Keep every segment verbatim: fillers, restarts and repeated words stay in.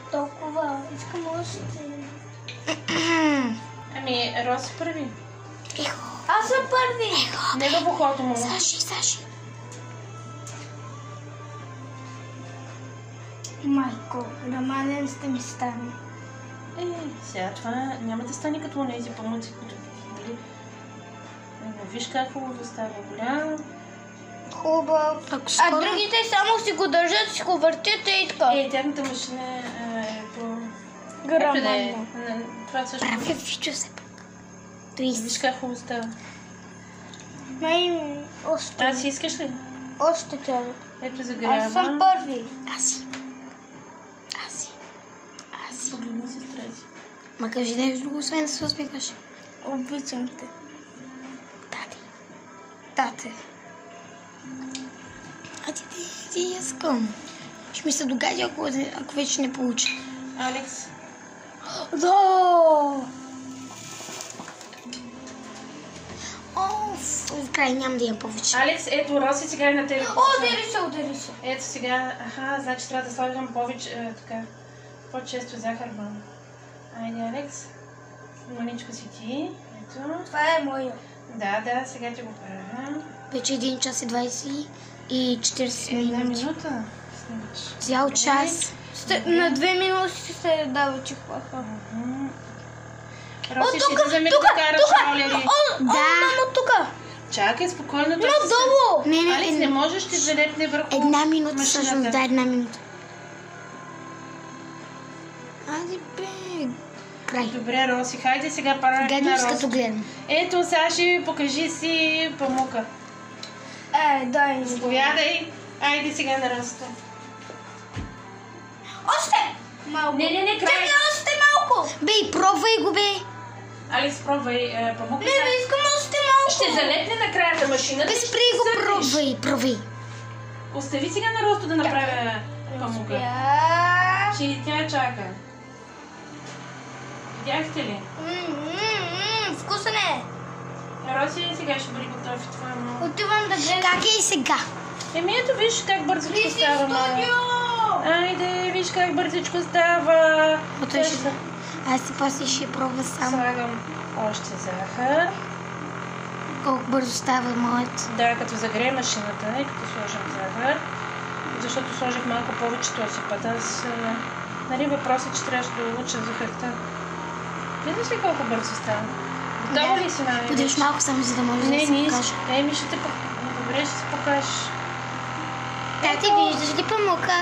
толкова. Искам още. Ами, Роси първи. Ехо. Аз съм първи. Ехо. Не в ухото му. Саши, Саши. Майко, романен сте ми стане. Е, сега това няма да стане като онези памуци, които видели. Виж как хубаво става, голям. Хубав. А другите само си го държат, си го въртят и така. Е, тяхната машина е по... Грамадно. Това също... Правя видео се пак. Виж как хубаво става. Май, още. А, си искаш ли? Още трябва. Ето загрява. Аз съм първи. Аз си. Аз си. Аз си. Погледни сестра си. Ма кажи нещо друго, освен да се усмихваш. Обичам те. Тати. Тате. А ти, ти, ти, искам. Ще ми се догади, ако, ако вече не получа. Алекс. Да! Оф, в край няма да имам повече. Алекс, ето Роси сега е на тебе. О, удари се, удари се. Ето сега, аха, значи трябва да слагам повече, е, така, по-често захар, мама. Айде, Алекс. Маничко си ти. Ето. Това е моя. Да, да, сега ти го правя. Вече един час и двайсет и четирийсет Една минути. минута снимаш. Цял час. Сте, на две минути се дава чихлаха. Роси, ще тука, да вземе тука, да караш тука. ролери. О, Да. мамо, тука. Чакай, спокойно. Но той ще се- долу. Не, не, Алекс, не една, можеш, ще залепне върху една минута машината. всъщност, да, една минута. Айде, бе. Край. Добре, Роси, хайде сега параме Гадно на с като Роси. гледам. Ето, Саши, покажи си памука. Е, дай ми. Заповядай. Айде сега на Росите. Още! Малко. Не, не, не, край. Чакай още малко. Бе, пробвай го, бе. Алекс, пробвай е, памука. Не, не искам още малко. Ще залепне на края на машината. Бе, и ще спри го, сърдиш. пробвай, пробвай. Остави сега на Росто да направя памука. Я. Че тя чака. Видяхте ли? М, м, м, Вкусен е. Роси сега ще бъде готов и това е много. Отивам да гледам. Как е и сега? Еми ето виж как бързичко Ти си става, мама. студио. Айде, виж как бързичко става. О, той ще... Аз си после ще пробва сам. Слагам още захар. Колко бързо става моят. Да, като загрее машината и като сложим захар. Защото сложих малко повече този път. Аз, е, нали, въпросът, че трябваше да улуча захарта. Виждаш ли колко бързо става? Готова Да. ли си, мами? Подиш малко само, за да може Не, да се не, покаже. Еми ще те пок... Добре, ще се покажеш. Тати, виждаш ли памука?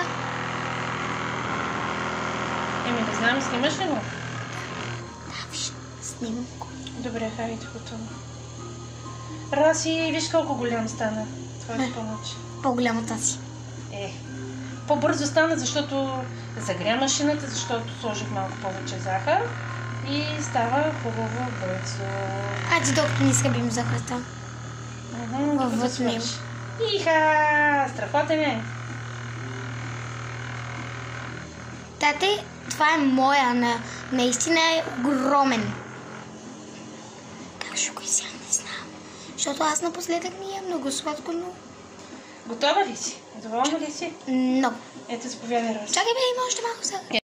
Еми, не знам, снимаш ли го? Да, виж, снимам го. Добре, хайде, готово. Роси, виж колко голям стана. Това ще получи. По-голяма тази. Е, по-бързо стана, защото загря машината, защото сложих малко повече захар и става хубаво бързо. Айде, докато не скъбим захарта. Мгм, Във докато вътре. свърши. Иха, страхотен е. Тате, това е моя, на... наистина е огромен. Как ще го изям, не знам. Защото аз напоследък ми е много сладко, но... Готова ли си? Доволна ли си? Много. Ето, заповядай, Роси. Чакай, бе, има още малко захар.